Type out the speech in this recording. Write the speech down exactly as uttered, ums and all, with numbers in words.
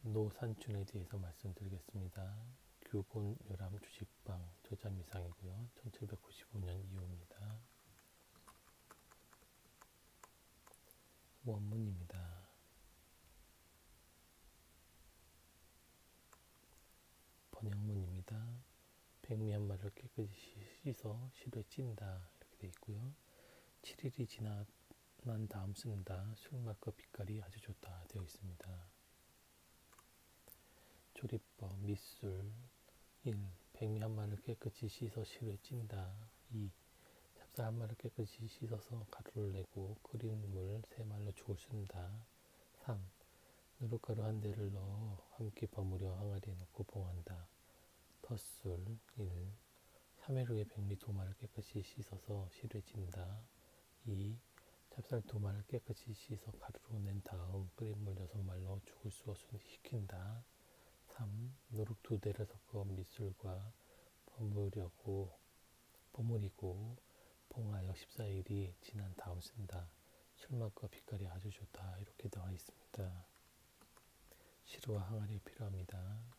노산춘에 대해서 말씀드리겠습니다. 규곤 요람 주식방 저자 미상이고요. 천칠백구십오 년 이후입니다. 원문입니다. 번역문입니다. 백미 한 마리를 깨끗이 씻어 실에 찐다 이렇게 되어 있고요. 칠 일이 지나 난 다음 쓴다. 술맛과 빛깔이 아주 좋다 되어 있습니다. 조리법 밑술 일. 백미 한 마리를 깨끗이 씻어 실에 찐다. 이. 찹쌀 한 마리를 깨끗이 씻어서 가루를 내고 끓인 물 세 말로 죽을 쓴다. 삼. 누룩가루 한 대를 넣어 함께 버무려 항아리에 넣고 봉한다. 덧술 일. 삼 일 후에 백미 두 마리를 깨끗이 씻어서 실에 찐다. 이. 찹쌀 두 마리를 깨끗이 씻어 가루로 낸 다음 끓인 물 여섯 말로 죽을 쑤어 식힌다. 삼. 누룩 두 대를 섞어 밑술과 버무려고, 버무리고 봉하여 십사 일이 지난 다음 쓴다. 술맛과 빛깔이 아주 좋다. 이렇게 나와 있습니다. 시루와 항아리 필요합니다.